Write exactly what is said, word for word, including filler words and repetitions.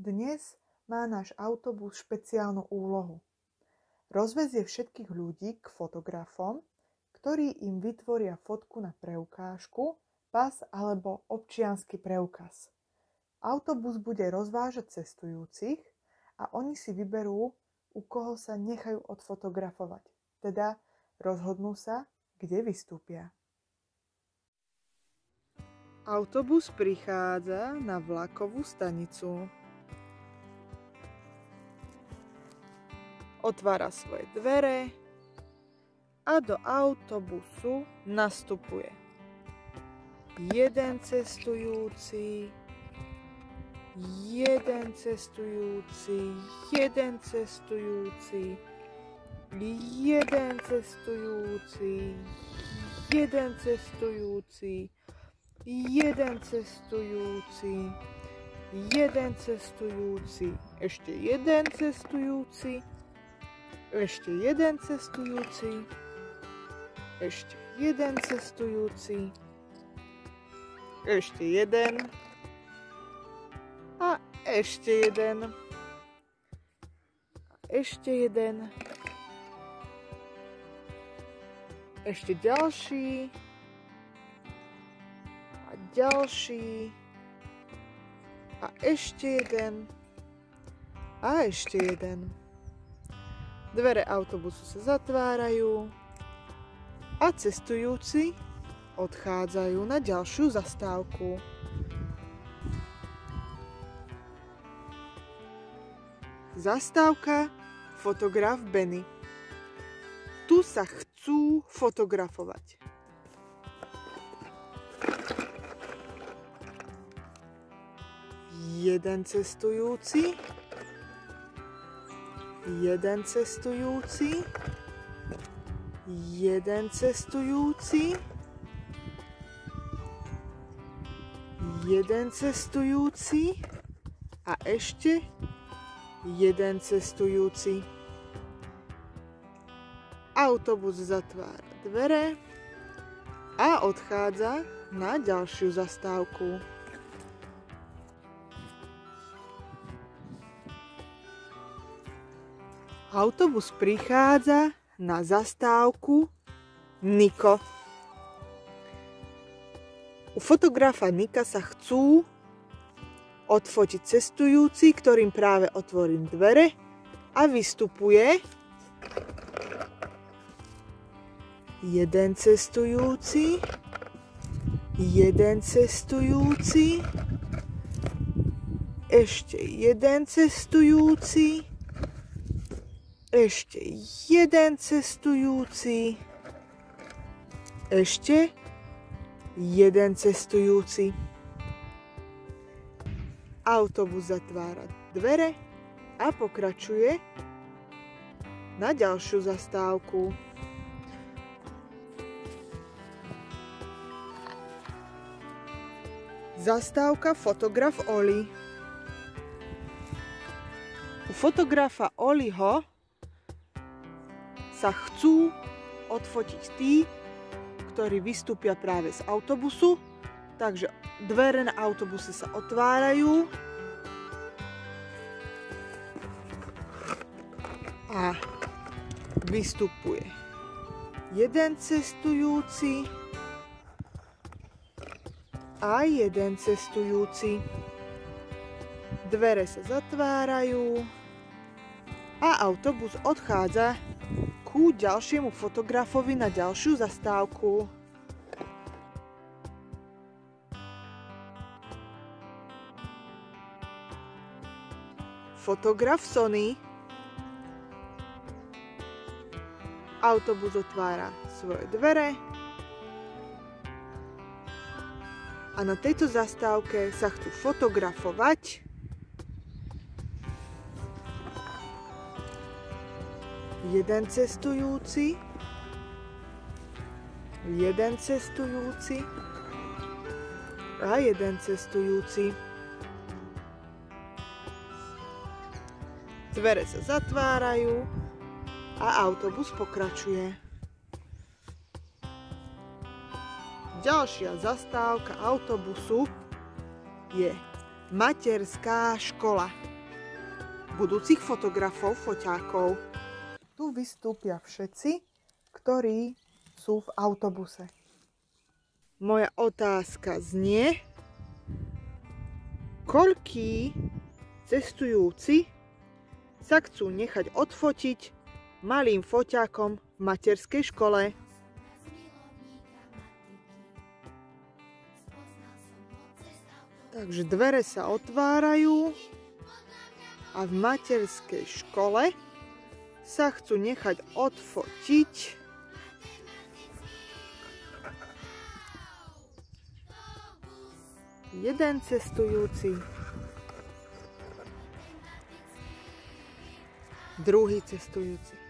Dnes má náš autobus špeciálnu úlohu. Rozvezie všetkých ľudí k fotografom, ktorí im vytvoria fotku na preukážku, pas alebo občiansky preukaz. Autobus bude rozvážať cestujúcich a oni si vyberú, u koho sa nechajú odfotografovať. Teda rozhodnú sa, kde vystúpia. Autobus prichádza na vlakovú stanicu. Otvára svoje dvere a do autobusu nastupuje jeden cestujúci, jeden cestujúci, jeden cestujúci, jeden cestujúci, jeden cestujúci, jeden cestujúci, jeden cestujúci, ešte jeden cestujúci, ešte jeden cestujúci, ešte jeden cestujúci, ešte jeden a ešte jeden, ešte jeden, ešte ďalší a ďalší a ešte jeden a ešte jeden. Dvere autobusu sa zatvárajú a cestujúci odchádzajú na ďalšiu zastávku. Zastávka fotograf Benny. Tu sa chcú fotografovať. Jeden cestujúci, jeden cestujúci, jeden cestujúci, jeden cestujúci a ešte jeden cestujúci. Autobus zatvára dvere a odchádza na ďalšiu zastávku. Autobus prichádza na zastávku Niko. U fotografa Nika sa chcú odfotiť cestujúci, ktorým práve otvorím dvere a vystupuje jeden cestujúci, jeden cestujúci, ešte jeden cestujúci, ešte jeden cestujúci, ešte jeden cestujúci. Autobus zatvára dvere a pokračuje na ďalšiu zastávku. Zastávka fotograf Oli. U fotografa Oliho sa chcú odfotiť tí, ktorí vystúpia práve z autobusu, takže dvere na autobuse sa otvárajú a vystupuje jeden cestujúci a jeden cestujúci. Dvere sa zatvárajú a autobus odchádza ku ďalšiemu fotografovi na ďalšiu zastávku. Fotograf Sony. Autobus otvára svoje dvere a na tejto zastávke sa chcú fotografovať jeden cestujúci, jeden cestujúci a jeden cestujúci. Dvere sa zatvárajú a autobus pokračuje. Ďalšia zastávka autobusu je materská škola. budúcich fotografov, foťákov. Tu vystúpia všetci, ktorí sú v autobuse. Moja otázka znie, koľkí cestujúci sa chcú nechať odfotiť malým foťákom v materskej škole. Takže dvere sa otvárajú a v materskej škole sa chcú nechať odfotiť jeden cestujúci, druhý cestujúci.